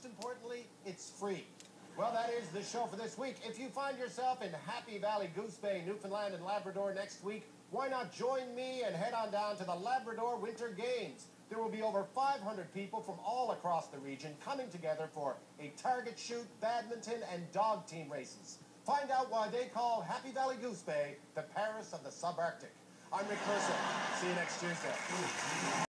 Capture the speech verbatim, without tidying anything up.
most importantly, it's free. Well, that is the show for this week. If you find yourself in Happy Valley, Goose Bay, Newfoundland, and Labrador next week, why not join me and head on down to the Labrador Winter Games? There will be over five hundred people from all across the region coming together for a target shoot, badminton, and dog team races. Find out why they call Happy Valley Goose Bay the Paris of the Subarctic. I'm Mercer. See you next Tuesday.